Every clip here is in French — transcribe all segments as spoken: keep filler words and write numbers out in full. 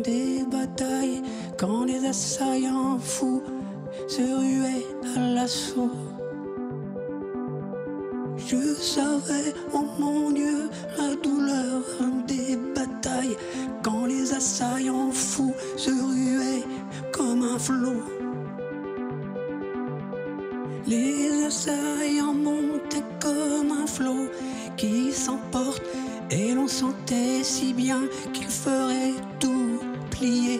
des batailles quand les assaillants fous se ruaient à l'assaut. Je savais, oh mon Dieu, la douleur des batailles quand les assaillants fous se ruaient comme un flot. Les assaillants montaient comme un flot qui s'emporte et l'on sentait si bien qu'il ferait tout plier,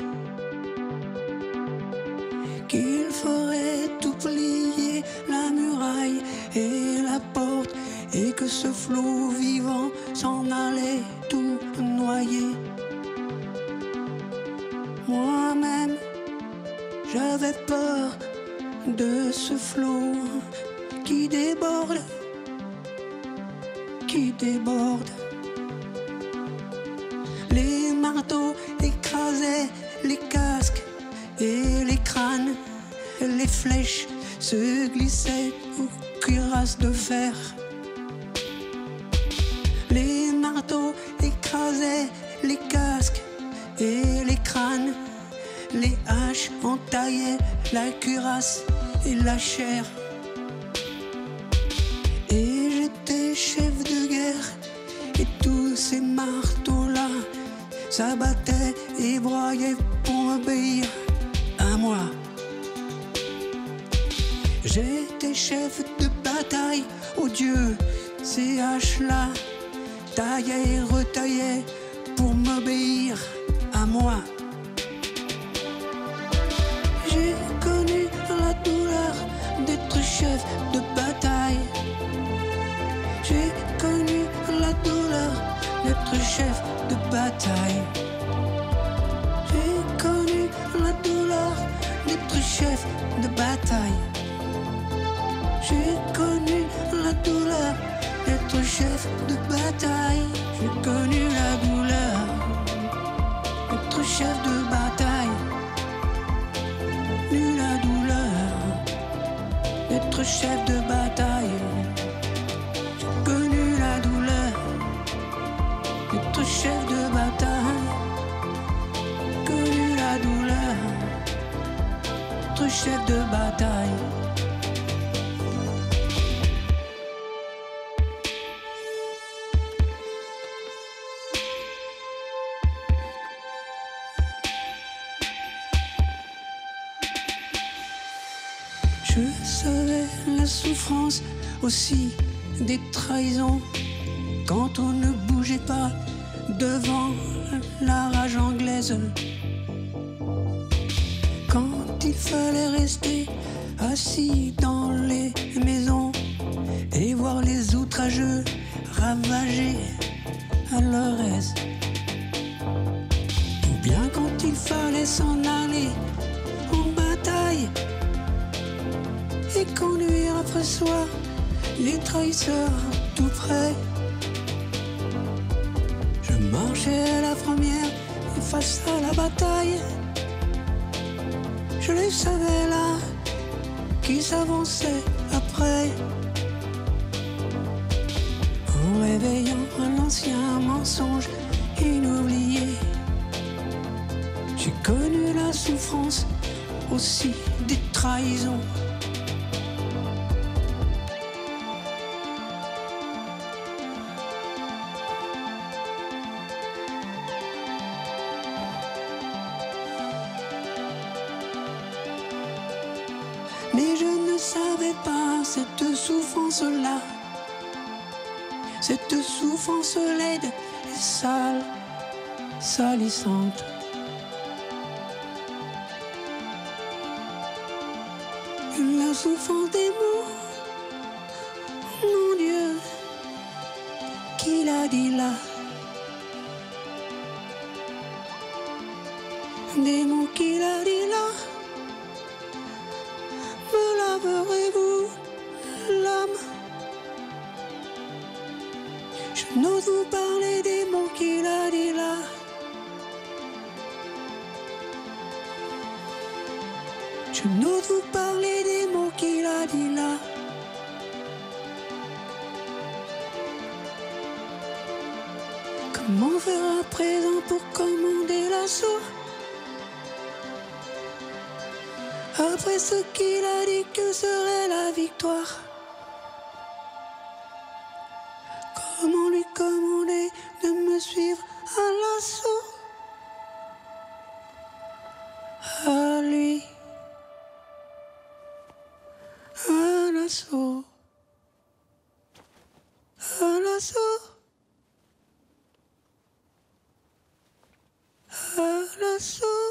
qu'il ferait tout plier, la muraille et la porte, et que ce flot vivant s'en allait tout noyer. Moi-même, j'avais peur de ce flot qui déborde, qui déborde. Les marteaux écrasaient les casques et les crânes, les flèches se glissaient aux cuirasses de fer. Les marteaux écrasaient les casques et les crânes, les haches entaillaient la cuirasse et la chair. Et j'étais chef de guerre, et tous ces marteaux-là s'abattaient et broyaient pour m'obéir à moi. J'étais chef de bataille, oh Dieu, ces haches-là taillaient et retaillaient pour m'obéir à moi. J'ai connu la douleur d'être chef de bataille. J'ai connu la douleur d'être chef de bataille. J'ai connu la douleur d'être chef de bataille. J'ai connu la douleur d'être chef de bataille. J'ai connu la douleur d'être chef de bataille. Nu la douleur d'être chef de bataille. J'ai connu la douleur d'être chef de bataille. J'ai connu la douleur d'être chef de bataille. Je savais la souffrance aussi des trahisons, quand on ne bougeait pas devant la rage anglaise, quand il fallait rester assis dans les maisons et voir les outrageux ravager à leur aise, ou bien quand il fallait s'en aller en bataille et conduire après soi les trahisseurs tout près. Je marchais à la première et face à la bataille, je les savais là qui s'avançaient après, en réveillant un ancien mensonge inoublié. J'ai connu la souffrance aussi des trahisons. Mais je ne savais pas cette souffrance-là, cette souffrance laide et sale, salissante. La souffrance des mots, mon Dieu, qui l'a dit là? Des mots qu'il a dit là. Me laverez-vous l'âme? Je n'ose vous parler des mots qu'il a dit là. Je n'ose vous parler des mots qu'il a dit là. Comment faire à présent pour commander l'assaut? Après ce qu'il a dit que serait la victoire, comment lui commander de me suivre à l'assaut? À lui, à l'assaut, à l'assaut, à l'assaut.